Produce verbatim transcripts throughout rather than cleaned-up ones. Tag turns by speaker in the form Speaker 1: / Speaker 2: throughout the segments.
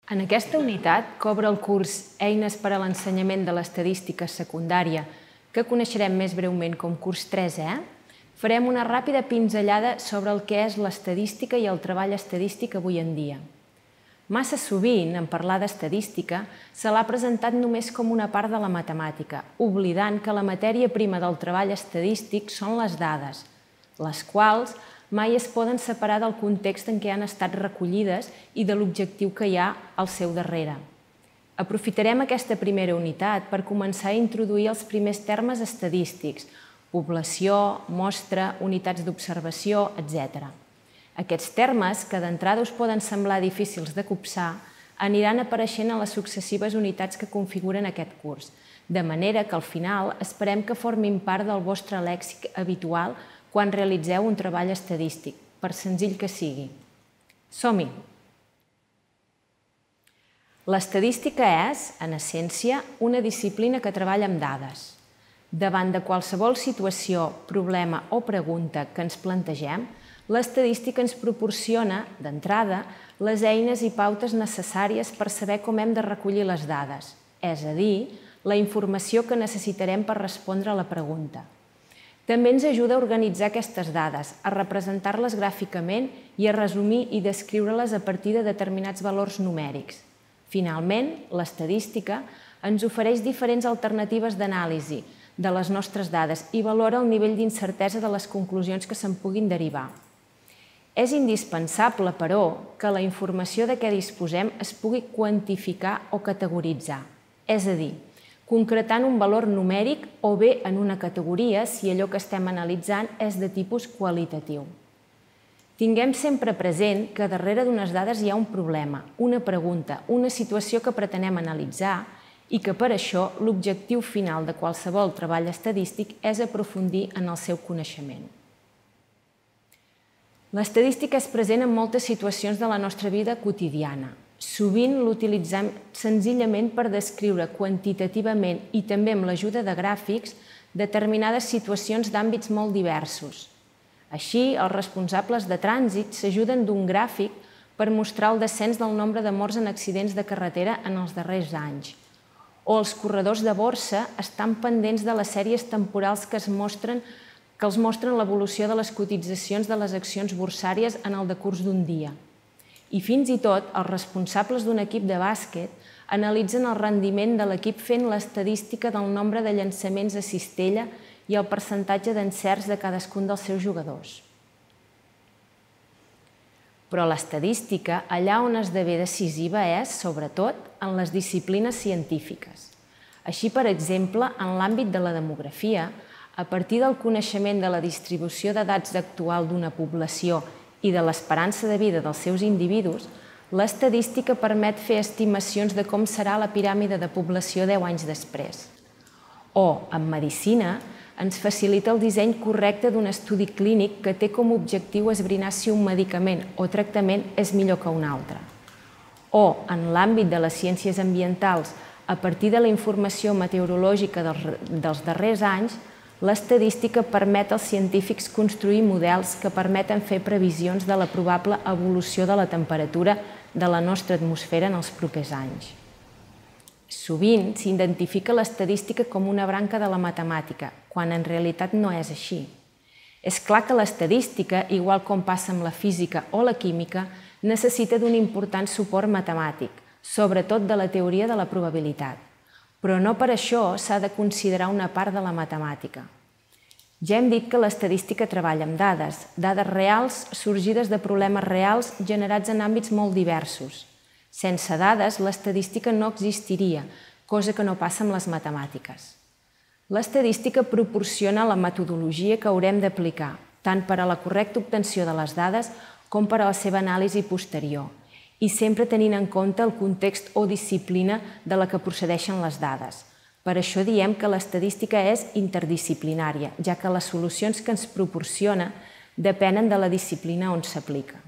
Speaker 1: En aquesta unitat, que obre el curs Eines per a l'ensenyament de l'estadística secundària, que coneixerem més breument com curs tres E, farem una ràpida pinzellada sobre el que és l'estadística i el treball estadístic avui en dia. Massa sovint, en parlar d'estadística, se l'ha presentat només com una part de la matemàtica, oblidant que la matèria prima del treball estadístic són les dades, les quals mai es poden separar del context en què han estat recollides i de l'objectiu que hi ha al seu darrere. Aprofitarem aquesta primera unitat per començar a introduir els primers termes estadístics, població, mostra, unitats d'observació, etcètera. Aquests termes, que d'entrada us poden semblar difícils de copsar, aniran apareixent a les successives unitats que configuren aquest curs, de manera que al final esperem que formin part del vostre lèxic habitual quan realitzeu un treball estadístic, per senzill que sigui. Som-hi! L'estadística és, en essència, una disciplina que treballa amb dades. Davant de qualsevol situació, problema o pregunta que ens plantegem, l'estadística ens proporciona, d'entrada, les eines i pautes necessàries per saber com hem de recollir les dades, és a dir, la informació que necessitarem per respondre a la pregunta. També ens ajuda a organitzar aquestes dades, a representar-les gràficament i a resumir i descriure-les a partir de determinats valors numèrics. Finalment, l'estadística ens ofereix diferents alternatives d'anàlisi de les nostres dades i valora el nivell d'incertesa de les conclusions que se'n puguin derivar. És indispensable, però, que la informació de què disposem es pugui quantificar o categoritzar, és a dir, concretant un valor numèric o bé en una categoria si allò que estem analitzant és de tipus qualitatiu. Tinguem sempre present que darrere d'unes dades hi ha un problema, una pregunta, una situació que pretenem analitzar i que per això l'objectiu final de qualsevol treball estadístic és aprofundir en el seu coneixement. L'estadística és present en moltes situacions de la nostra vida quotidiana. Sovint l'utilitzem senzillament per descriure quantitativament i també amb l'ajuda de gràfics determinades situacions d'àmbits molt diversos. Així, els responsables de trànsit s'ajuden d'un gràfic per mostrar el descens del nombre de morts en accidents de carretera en els darrers anys. O els corredors de borsa estan pendents de les sèries temporals que es mostren que els mostren l'evolució de les cotitzacions de les accions borsàries en el decurs d'un dia. I fins i tot els responsables d'un equip de bàsquet analitzen el rendiment de l'equip fent l'estadística del nombre de llançaments a cistella i el percentatge d'encerts de cadascun dels seus jugadors. Però l'estadística, allà on esdevé decisiva, és, sobretot, en les disciplines científiques. Així, per exemple, en l'àmbit de la demografia, a partir del coneixement de la distribució d'edats actual d'una població i de l'esperança de vida dels seus individus, l'estadística permet fer estimacions de com serà la piràmide de població deu anys després. O, en medicina, ens facilita el disseny correcte d'un estudi clínic que té com a objectiu esbrinar si un medicament o tractament és millor que un altre. O, en l'àmbit de les ciències ambientals, a partir de la informació meteorològica dels darrers anys, l'estadística permet als científics construir models que permeten fer previsions de la probable evolució de la temperatura de la nostra atmosfera en els propers anys. Sovint s'identifica l'estadística com una branca de la matemàtica, quan en realitat no és així. És clar que l'estadística, igual com passa amb la física o la química, necessita d'un important suport matemàtic, sobretot de la teoria de la probabilitat. Però no per això s'ha de considerar una part de la matemàtica. Ja hem dit que l'estadística treballa amb dades, dades reals sorgides de problemes reals generats en àmbits molt diversos. Sense dades, l'estadística no existiria, cosa que no passa amb les matemàtiques. L'estadística proporciona la metodologia que haurem d'aplicar, tant per a la correcta obtenció de les dades com per a la seva anàlisi posterior, i sempre tenint en compte el context o disciplina de la que procedeixen les dades. Per això diem que l'estadística és interdisciplinària, ja que les solucions que ens proporciona depenen de la disciplina on s'aplica.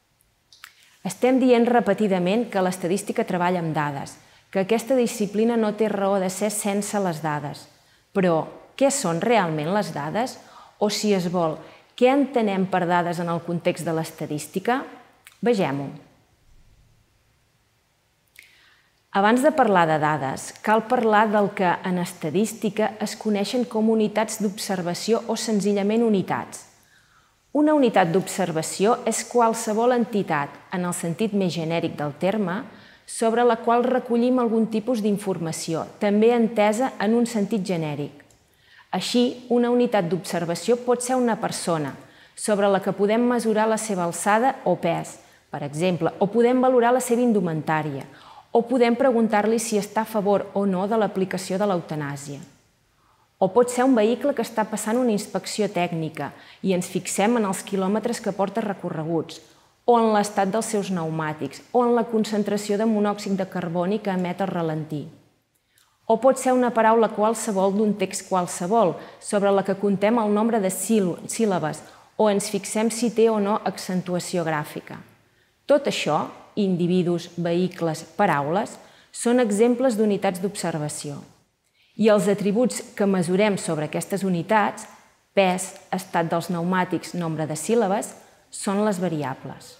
Speaker 1: Estem dient repetidament que l'estadística treballa amb dades, que aquesta disciplina no té raó de ser sense les dades. Però, què són realment les dades? O, si es vol, què entenem per dades en el context de l'estadística? Vegem-ho. Abans de parlar de dades, cal parlar del que en estadística es coneixen com unitats d'observació o senzillament unitats. Una unitat d'observació és qualsevol entitat, en el sentit més genèric del terme, sobre la qual recollim algun tipus d'informació, també entesa en un sentit genèric. Així, una unitat d'observació pot ser una persona, sobre la que podem mesurar la seva alçada o pes, per exemple, o podem valorar la seva indumentària, o podem preguntar-li si està a favor o no de l'aplicació de l'eutanàsia. O pot ser un vehicle que està passant una inspecció tècnica i ens fixem en els quilòmetres que porta recorreguts, o en l'estat dels seus pneumàtics, o en la concentració de monòxid de carboni que emet el ralentí. O pot ser una paraula qualsevol d'un text qualsevol, sobre la que contem el nombre de síl·labes, o ens fixem si té o no accentuació gràfica. Tot això, individus, vehicles, paraules, són exemples d'unitats d'observació. I els atributs que mesurem sobre aquestes unitats, pes, estat dels pneumàtics, nombre de síl·labes, són les variables.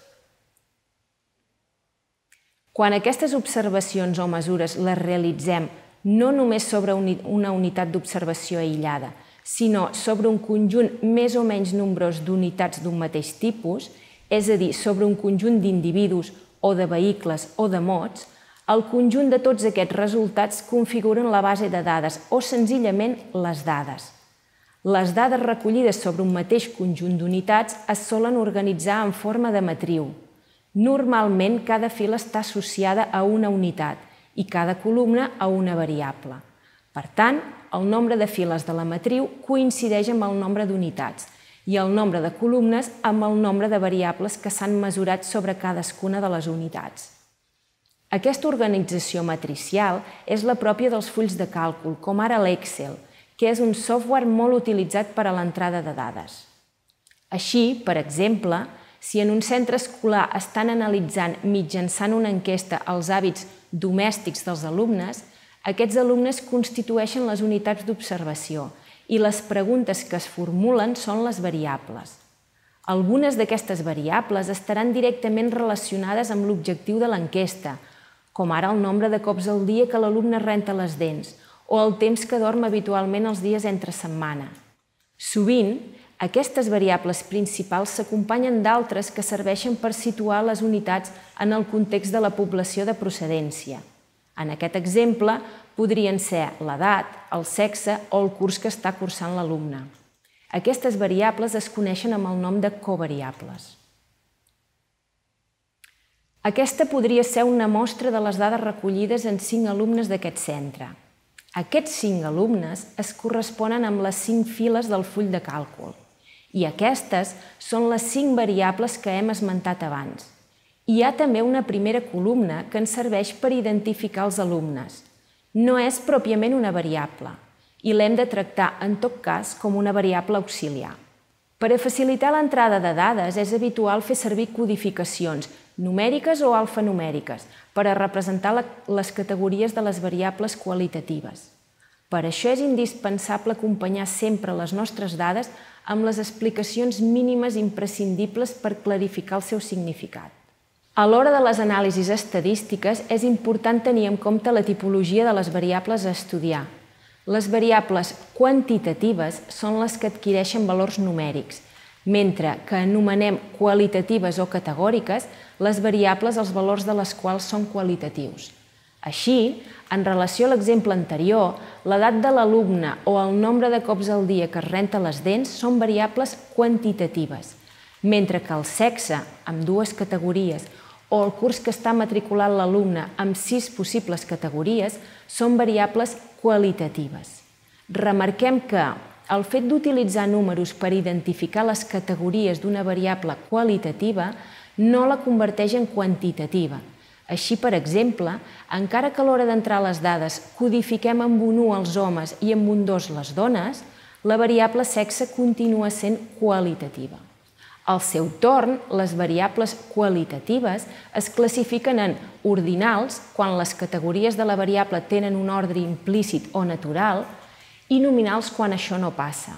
Speaker 1: Quan aquestes observacions o mesures les realitzem no només sobre una unitat d'observació aïllada, sinó sobre un conjunt més o menys nombrós d'unitats d'un mateix tipus, és a dir, sobre un conjunt d'individus o de vehicles o de mots, el conjunt de tots aquests resultats configuren la base de dades o senzillament les dades. Les dades recollides sobre un mateix conjunt d'unitats es solen organitzar en forma de matriu. Normalment, cada fila està associada a una unitat i cada columna a una variable. Per tant, el nombre de files de la matriu coincideix amb el nombre d'unitats i el nombre de columnes amb el nombre de variables que s'han mesurat sobre cadascuna de les unitats. Aquesta organització matricial és la pròpia dels fulls de càlcul, com ara l'Excel, que és un software molt utilitzat per a l'entrada de dades. Així, per exemple, si en un centre escolar estan analitzant mitjançant una enquesta els hàbits domèstics dels alumnes, aquests alumnes constitueixen les unitats d'observació i les preguntes que es formulen són les variables. Algunes d'aquestes variables estaran directament relacionades amb l'objectiu de l'enquesta, com ara el nombre de cops al dia que l'alumne renta les dents o el temps que dorm habitualment els dies entre setmana. Sovint, aquestes variables principals s'acompanyen d'altres que serveixen per situar les unitats en el context de la població de procedència. En aquest exemple, podrien ser l'edat, el sexe o el curs que està cursant l'alumne. Aquestes variables es coneixen amb el nom de covariables. Aquesta podria ser una mostra de les dades recollides en cinc alumnes d'aquest centre. Aquests cinc alumnes es corresponen amb les cinc files del full de càlcul i aquestes són les cinc variables que hem esmentat abans. Hi ha també una primera columna que ens serveix per identificar els alumnes. No és pròpiament una variable i l'hem de tractar, en tot cas, com una variable auxiliar. Per a facilitar l'entrada de dades és habitual fer servir codificacions numèriques o alfanumèriques per a representar les categories de les variables qualitatives. Per això és indispensable acompanyar sempre les nostres dades amb les explicacions mínimes imprescindibles per clarificar el seu significat. A l'hora de les anàlisis estadístiques és important tenir en compte la tipologia de les variables a estudiar. Les variables quantitatives són les que adquireixen valors numèrics, mentre que anomenem qualitatives o categòriques les variables els valors de les quals són qualitatius. Així, en relació a l'exemple anterior, l'edat de l'alumne o el nombre de cops al dia que es renta les dents són variables quantitatives, mentre que el sexe, amb dues categories, o el curs que està matriculant l'alumne amb sis possibles categories són variables qualitatives. Remarquem que el fet d'utilitzar números per identificar les categories d'una variable qualitativa no la converteix en quantitativa. Així, per exemple, encara que a l'hora d'entrar les dades codifiquem amb un u els homes i amb un dos les dones, la variable sexe continua sent qualitativa. Al seu torn, les variables qualitatives es classifiquen en ordinals, quan les categories de la variable tenen un ordre implícit o natural, i nominals quan això no passa.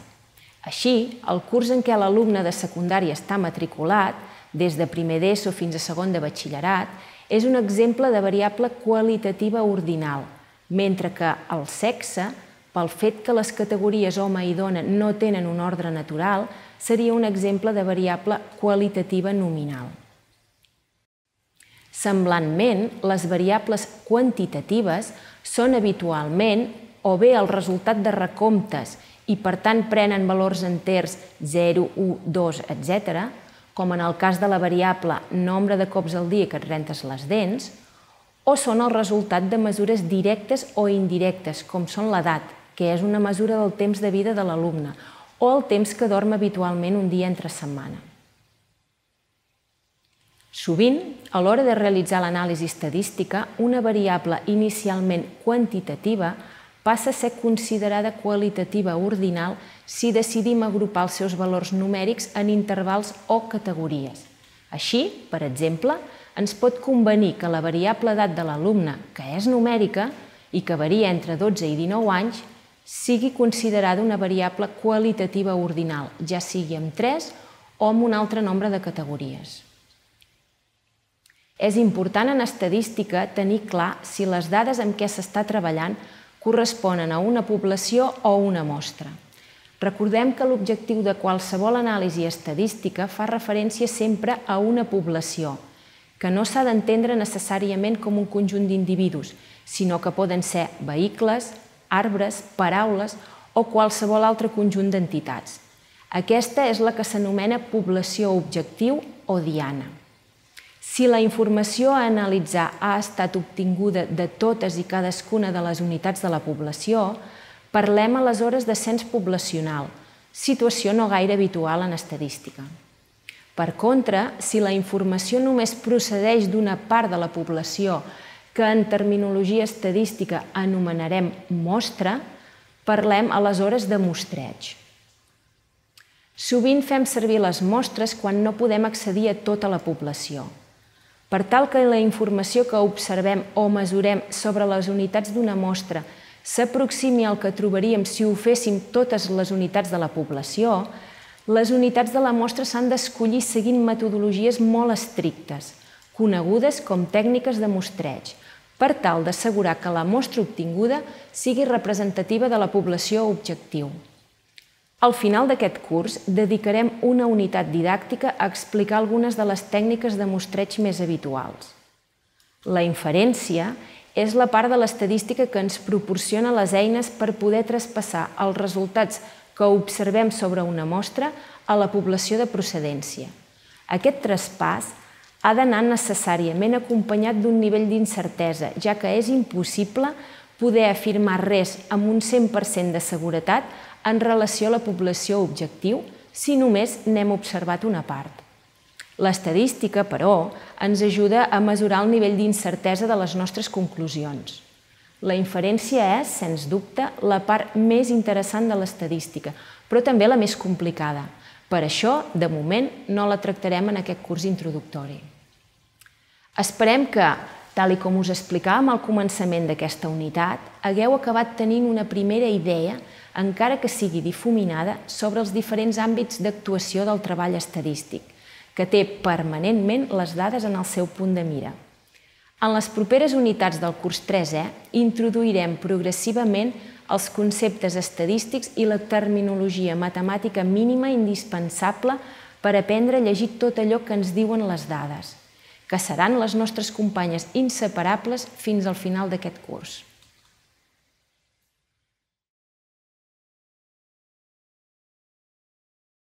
Speaker 1: Així, el curs en què l'alumne de secundària està matriculat, des de primer d'ESO fins a segon de batxillerat, és un exemple de variable qualitativa ordinal, mentre que el sexe, pel fet que les categories home i dona no tenen un ordre natural, seria un exemple de variable qualitativa nominal. Semblantment, les variables quantitatives són habitualment o bé el resultat de recomptes i per tant prenen valors enters zero, u, dos, etcètera, com en el cas de la variable nombre de cops al dia que et rentes les dents, o són el resultat de mesures directes o indirectes, com són l'edat, que és una mesura del temps de vida de l'alumne, o el temps que dorm habitualment un dia entre setmana. Sovint, a l'hora de realitzar l'anàlisi estadística, una variable inicialment quantitativa passa a ser considerada qualitativa ordinal si decidim agrupar els seus valors numèrics en intervals o categories. Així, per exemple, ens pot convenir que la variable edat de l'alumne, que és numèrica i que varia entre dotze i dinou anys, sigui considerada una variable qualitativa ordinal, ja sigui amb tres o amb un altre nombre de categories. És important en estadística tenir clar si les dades amb què s'està treballant corresponen a una població o una mostra. Recordem que l'objectiu de qualsevol anàlisi estadística fa referència sempre a una població, que no s'ha d'entendre necessàriament com un conjunt d'individus, sinó que poden ser vehicles, arbres, paraules o qualsevol altre conjunt d'entitats. Aquesta és la que s'anomena població objectiu o diana. Si la informació a analitzar ha estat obtinguda de totes i cadascuna de les unitats de la població, parlem aleshores de cens poblacional, situació no gaire habitual en estadística. Per contra, si la informació només procedeix d'una part de la població que en terminologia estadística anomenarem mostra, parlem aleshores de mostreig. Sovint fem servir les mostres quan no podem accedir a tota la població. Per tal que la informació que observem o mesurem sobre les unitats d'una mostra s'aproximi al que trobaríem si ho féssim totes les unitats de la població, les unitats de la mostra s'han d'escollir seguint metodologies molt estrictes, conegudes com tècniques de mostreig, per tal d'assegurar que la mostra obtinguda sigui representativa de la població objectiu. Al final d'aquest curs dedicarem una unitat didàctica a explicar algunes de les tècniques de mostreig més habituals. La inferència és la part de l'estadística que ens proporciona les eines per poder traspassar els resultats que observem sobre una mostra a la població de procedència. Aquest traspàs ha d'anar necessàriament acompanyat d'un nivell d'incertesa, ja que és impossible poder afirmar res amb un cent per cent de seguretat en relació a la població objectiu si només n'hem observat una part. L'estadística, però, ens ajuda a mesurar el nivell d'incertesa de les nostres conclusions. La inferència és, sens dubte, la part més interessant de l'estadística, però també la més complicada. Per això, de moment, no la tractarem en aquest curs introductori. Esperem que, tal com us explicàvem al començament d'aquesta unitat, hagueu acabat tenint una primera idea, encara que sigui difuminada, sobre els diferents àmbits d'actuació del treball estadístic, que té permanentment les dades en el seu punt de mira. En les properes unitats del curs tres E introduirem progressivament els conceptes estadístics i la terminologia matemàtica mínima indispensable per aprendre a llegir tot allò que ens diuen les dades, que seran les nostres companyes inseparables fins al final d'aquest curs.